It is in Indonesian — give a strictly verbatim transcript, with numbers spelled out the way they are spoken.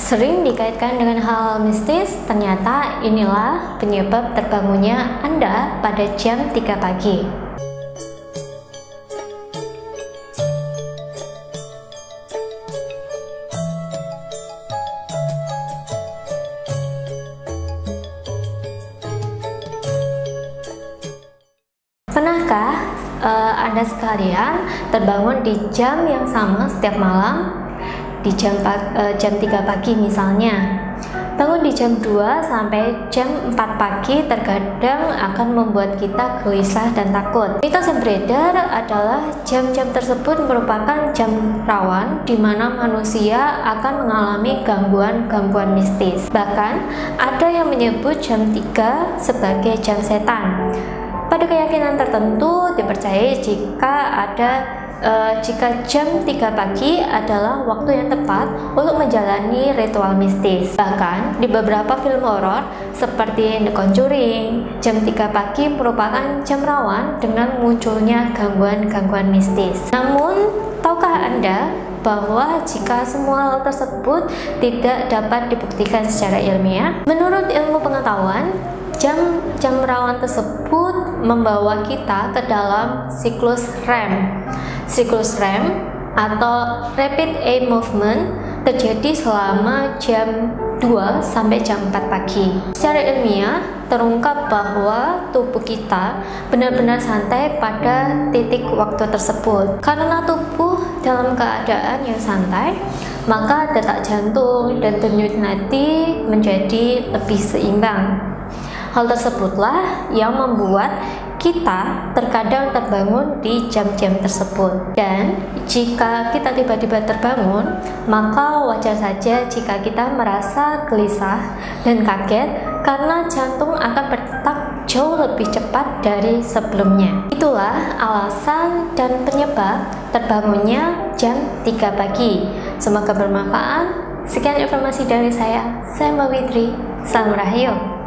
sering dikaitkan dengan hal mistis, ternyata inilah penyebab terbangunnya Anda pada jam tiga pagi. Pernahkah uh, Anda sekalian terbangun di jam yang sama setiap malam? Di jam, uh, jam tiga pagi misalnya. Bangun di jam dua sampai jam empat pagi terkadang akan membuat kita gelisah dan takut. Mitos yang beredar adalah jam-jam tersebut merupakan jam rawan di mana manusia akan mengalami gangguan-gangguan mistis. Bahkan ada yang menyebut jam tiga sebagai jam setan. Pada keyakinan tertentu dipercaya jika ada uh, jika jam tiga pagi adalah waktu yang tepat untuk menjalani ritual mistis. Bahkan di beberapa film horor seperti The Conjuring, jam tiga pagi merupakan jam rawan dengan munculnya gangguan-gangguan mistis. Namun, tahukah Anda bahwa jika semua hal tersebut tidak dapat dibuktikan secara ilmiah? Menurut ilmu pengetahuan, jam-jam rawan tersebut membawa kita ke dalam siklus R E M. Siklus R E M atau Rapid Eye Movement terjadi selama jam dua sampai jam empat pagi. Secara ilmiah, terungkap bahwa tubuh kita benar-benar santai pada titik waktu tersebut. Karena tubuh dalam keadaan yang santai, maka detak jantung dan denyut nadi menjadi lebih seimbang. Hal tersebutlah yang membuat kita terkadang terbangun di jam-jam tersebut. Dan jika kita tiba-tiba terbangun, maka wajar saja jika kita merasa gelisah dan kaget karena jantung akan berdetak jauh lebih cepat dari sebelumnya. Itulah alasan dan penyebab terbangunnya jam tiga pagi. Semoga bermanfaat. Sekian informasi dari saya, saya Mbak Witri. Salam Rahayu.